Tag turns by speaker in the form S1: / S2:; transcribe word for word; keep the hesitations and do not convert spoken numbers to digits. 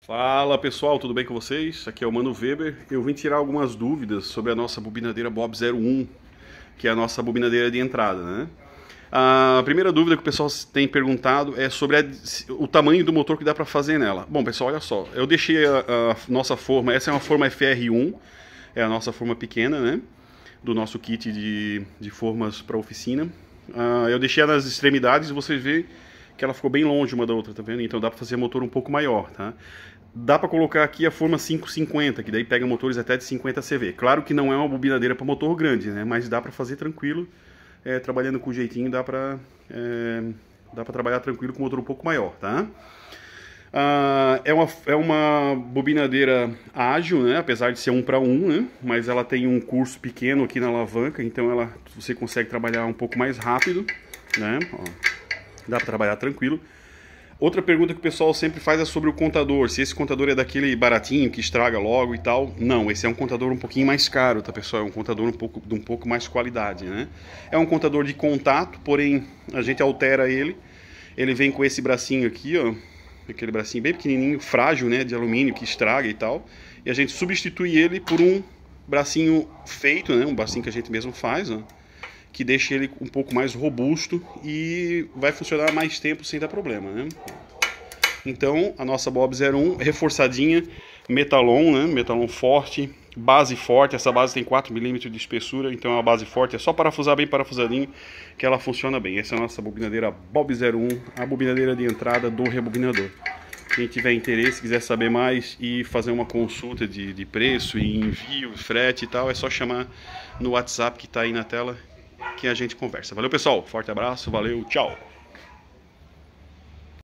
S1: Fala pessoal, tudo bem com vocês? Aqui é o Mano Weber. Eu vim tirar algumas dúvidas sobre a nossa bobinadeira Bob zero um, que é a nossa bobinadeira de entrada, né? A primeira dúvida que o pessoal tem perguntado é sobre a, o tamanho do motor que dá para fazer nela. Bom pessoal, olha só, eu deixei a, a nossa forma, essa é uma forma F R um, é a nossa forma pequena, né? Do nosso kit de, de formas para oficina. Uh, eu deixei ela nas extremidades e vocês veem que ela ficou bem longe uma da outra, tá vendo? Então dá para fazer motor um pouco maior, tá? Dá para colocar aqui a forma quinhentos e cinquenta, que daí pega motores até de cinquenta C V. Claro que não é uma bobinadeira para motor grande, né? Mas dá para fazer tranquilo, é, trabalhando com jeitinho, dá para é, dá para trabalhar tranquilo com motor um pouco maior, tá? Ah, é, uma, é uma bobinadeira ágil, né? Apesar de ser um para um, né? Mas ela tem um curso pequeno aqui na alavanca, então ela, você consegue trabalhar um pouco mais rápido, né? Ó, dá para trabalhar tranquilo. Outra pergunta que o pessoal sempre faz é sobre o contador, se esse contador é daquele baratinho que estraga logo e tal. Não, esse é um contador um pouquinho mais caro, tá pessoal? É um contador um pouco, de um pouco mais qualidade, né? É um contador de contato, porém a gente altera ele. Ele vem com esse bracinho aqui, ó, aquele bracinho bem pequenininho, frágil, né, de alumínio que estraga e tal. E a gente substitui ele por um bracinho feito, né, um bracinho que a gente mesmo faz, ó, que deixa ele um pouco mais robusto e vai funcionar mais tempo sem dar problema, né? Então, a nossa Bob zero um reforçadinha, metalon, né? Metalon forte, base forte. Essa base tem quatro milímetros de espessura, então é uma base forte. É só parafusar bem parafusadinho que ela funciona bem. Essa é a nossa bobinadeira Bob zero um, a bobinadeira de entrada do rebobinador. Quem tiver interesse, quiser saber mais e fazer uma consulta de, de preço e envio, frete e tal, é só chamar no WhatsApp que está aí na tela que a gente conversa. Valeu pessoal, forte abraço, valeu, tchau!